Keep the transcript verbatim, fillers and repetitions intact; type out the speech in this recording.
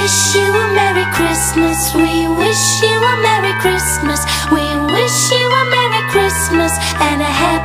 wish you a Merry Christmas. We wish you a Merry Christmas. We wish you a Merry Christmas and a Happy